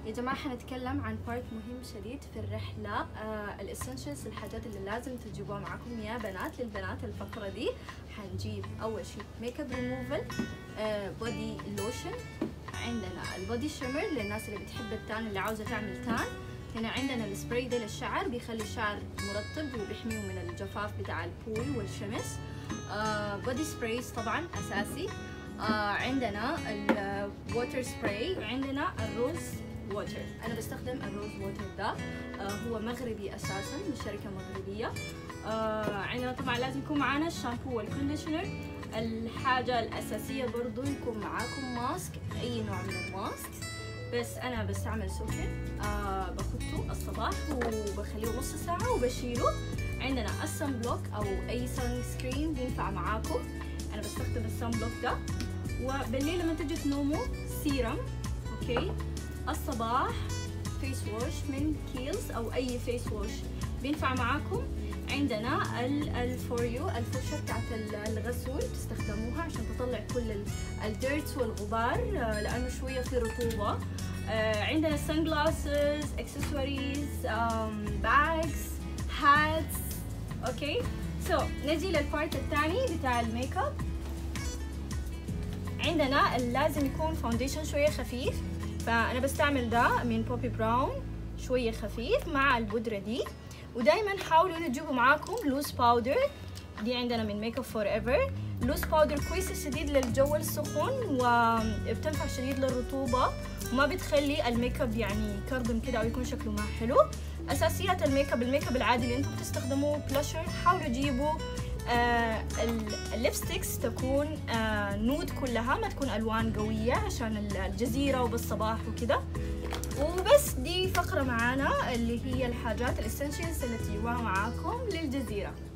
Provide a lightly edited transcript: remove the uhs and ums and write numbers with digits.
يا جماعة حنتكلم عن بارت مهم شديد في الرحلة، الاسنشلز، الحاجات اللي لازم تجيبوها معاكم يا بنات. للبنات الفقرة دي حنجيب أول شيء ميك اب ريموفل، بودي لوشن، عندنا البودي شيمر للناس اللي بتحب التان اللي عاوزة تعمل تان. هنا عندنا السبراي ده للشعر، بيخلي الشعر مرطب وبيحميه من الجفاف بتاع البول والشمس. بودي سبرايز طبعا أساسي. عندنا الووتر سبراي، وعندنا الروز ووتر. انا بستخدم الروز ووتر ده، هو مغربي اساسا من شركه مغربيه. عندنا طبعا لازم يكون معانا الشامبو والكونديشنر. الحاجه الاساسيه برضو يكون معاكم ماسك، اي نوع من الماسك، بس انا بستعمل سوفن، بخطه الصباح وبخليه نص ساعه وبشيله. عندنا السن بلوك او اي سن سكرين بينفع معاكم، انا بستخدم السن بلوك ده. وبالليل لما تجوا تنوموا سيرم، اوكي. الصباح فيس واش من كيلز او اي فيس واش بينفع معاكم. عندنا الفوريو، الفرشة بتاعت الغسول تستخدموها عشان تطلع كل الديرتس والغبار، لانه شوية في رطوبة. عندنا سان جلاسز، اكسسوارز، باجز، هاتس، اوكي. نجي للبارت الثاني بتاع الميك اب. عندنا لازم يكون فاونديشن شوية خفيف، فأنا بستعمل ده من بوبي براون، شوية خفيف مع البودرة دي. ودايما حاولوا تجيبوا معاكم لوز باودر، دي عندنا من ميك اب فور ايفر. لوز باودر كويسة شديد للجو السخن، وبتنفع شديد للرطوبة، وما بتخلي الميك اب يعني يكرضم كده او يكون شكله ما حلو. اساسيات الميك اب العادي اللي انتم بتستخدموه بلاشر، حاولوا تجيبوا الليبستيكس تكون نود كلها، ما تكون الوان قويه عشان الجزيره وبالصباح وكده. وبس دي فقره معانا اللي هي الحاجات الاسنشلز اللي تجيبوها معاكم للجزيره.